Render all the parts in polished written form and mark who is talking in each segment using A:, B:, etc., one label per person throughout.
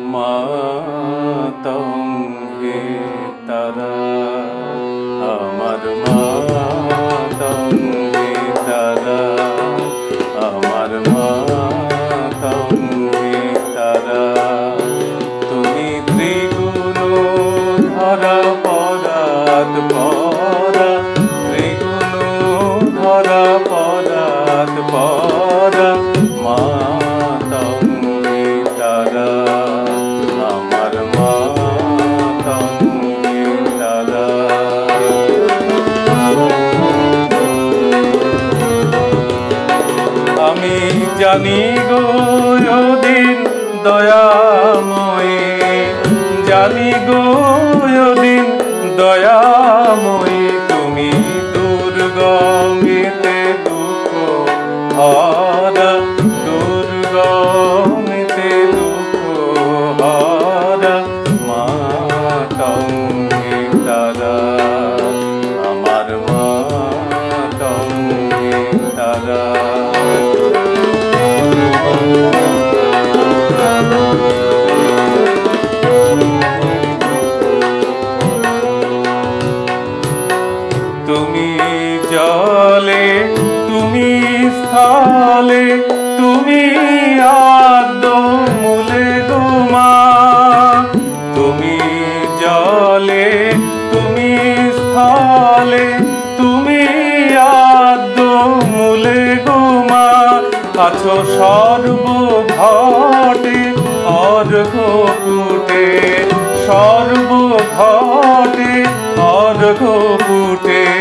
A: মাতঙ্গে তারা, আমার মাতঙ্গে তারা, আমার মাতঙ্গে তারা। তুমি ত্রিগুণ ধরা পদাত পরা, ত্রিগুণ ধরা পদাত পরা, মাতঙ্গে তারা, আমার মাতঙ্গে তারা। আমি জানি গো ওদিন দয়াময়ী, জানি গো ওদিন দয়াময়ী, তুমি দুর্গমেতে দুঃখ হারা, দুর্গমেতে দুঃখ হারা, মাতঙ্গে তারা, আমার মাতঙ্গে তারা। তুমি জলে, তুমি স্থলে, তুমি আদ্যমূলে গো মা। তুমি জলে, তুমি স্থলে, তুমি আদ্যমূলে গো মা। আছো সর্বঘটে অর্ঘ্যকূটে, সর্বঘটে অর্ঘ্যকূটে,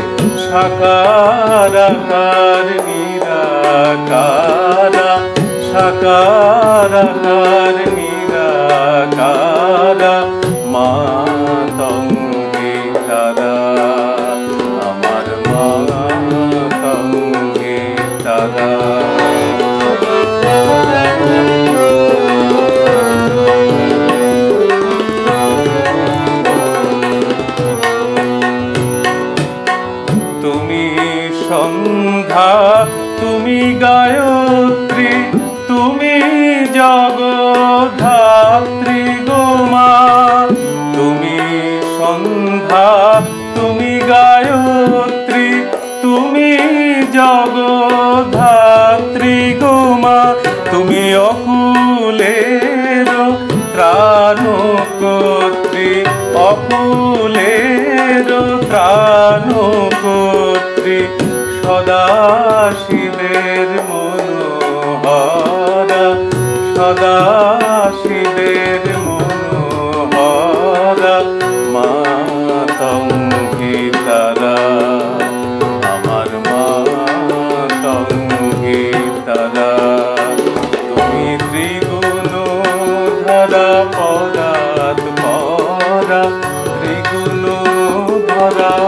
A: সাকার আকার নিরাকারা, সাকার আকার নিরাকারা, মাতঙ্গে তারা, আমার মাতঙ্গে তারা। তুমি সন্ধ্যা, তুমি গায়ত্রী, তুমি জগদ্ধাত্রী গো মা। তুমি সন্ধ্যা, তুমি গায়ত্রী, তুমি জগদ্ধাত্রী গো মা। তুমি অকুলের ত্রাণকর্ত্রী, অকুলের ত্রাণকর্ত্রী, সদাশিবের মনোহরা, সদাশিবের মনোহরা, মাতঙ্গে তারা, আমার মাতঙ্গে তারা। তুমি ত্রিগুণ ধরা পদাত পরা, ত্রিগুণ ধরা